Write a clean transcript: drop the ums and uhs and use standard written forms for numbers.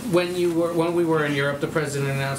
when we were in Europe, the president announced